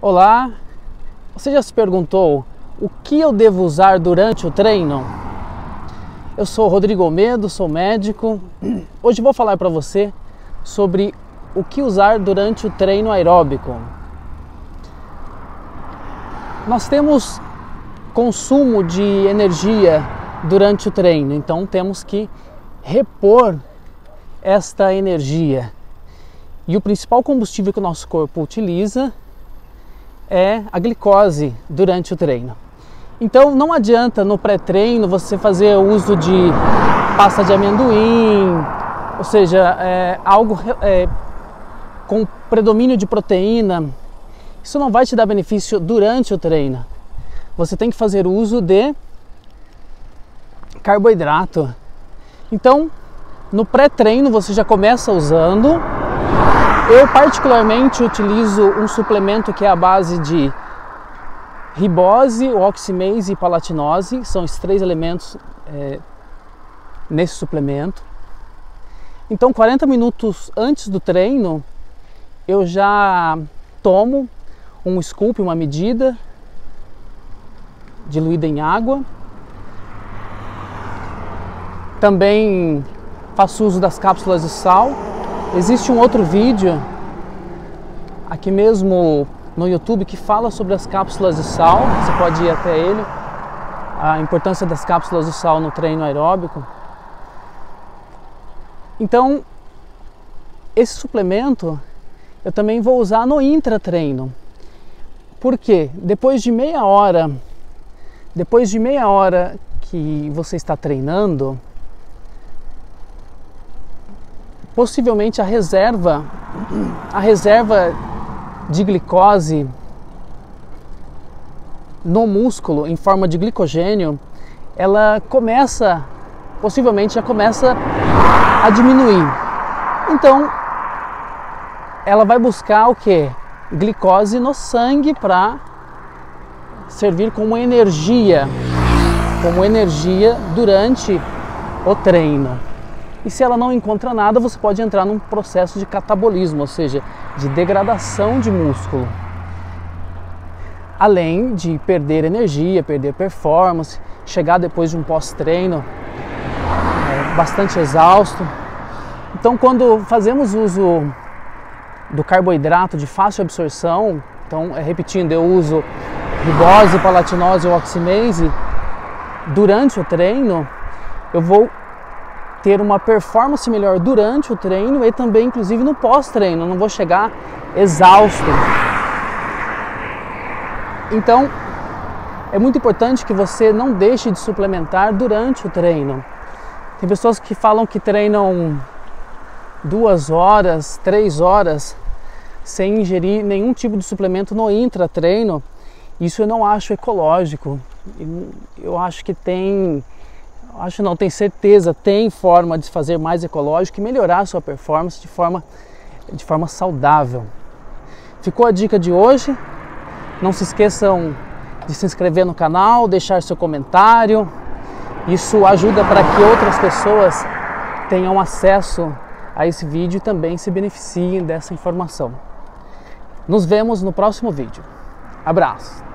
Olá, você já se perguntou o que eu devo usar durante o treino? Eu sou Rodrigo Almedo, sou médico. Hoje vou falar para você sobre o que usar durante o treino aeróbico. Nós temos consumo de energia durante o treino, então temos que repor esta energia. E o principal combustível que o nosso corpo utiliza é a glicose durante o treino. Então não adianta no pré-treino você fazer uso de pasta de amendoim, ou seja, algo com predomínio de proteína. Isso não vai te dar benefício durante o treino. Você tem que fazer uso de carboidrato. Então, no pré-treino você já começa usando. Eu particularmente utilizo um suplemento que é a base de ribose, oximase e palatinose. São os três elementos nesse suplemento. Então 40 minutos antes do treino eu já tomo um scoop, uma medida diluída em água. Também faço uso das cápsulas de sal. Existe um outro vídeo aqui mesmo no YouTube que fala sobre as cápsulas de sal. Você pode ir até ele. A importância das cápsulas de sal no treino aeróbico. Então, esse suplemento eu também vou usar no intratreino. Por quê? Depois de meia hora que você está treinando, possivelmente a reserva de glicose no músculo em forma de glicogênio, ela possivelmente já começa a diminuir. Então, ela vai buscar o quê? Glicose no sangue para servir como energia durante o treino. E se ela não encontra nada, você pode entrar num processo de catabolismo, ou seja, de degradação de músculo. Além de perder energia, perder performance, chegar depois de um pós-treino bastante exausto. Então, quando fazemos uso do carboidrato de fácil absorção, então, repetindo, eu uso ribose, palatinose ou oximase, durante o treino, eu vou ter uma performance melhor durante o treino e também, inclusive, no pós-treino. Não vou chegar exausto. Então, é muito importante que você não deixe de suplementar durante o treino. Tem pessoas que falam que treinam 2 horas, 3 horas sem ingerir nenhum tipo de suplemento no intratreino. Isso eu não acho ecológico. Eu acho que tenho certeza, tem forma de fazer mais ecológico e melhorar a sua performance de forma saudável. Ficou a dica de hoje. Não se esqueçam de se inscrever no canal, deixar seu comentário. Isso ajuda para que outras pessoas tenham acesso a esse vídeo e também se beneficiem dessa informação. Nos vemos no próximo vídeo. Abraço!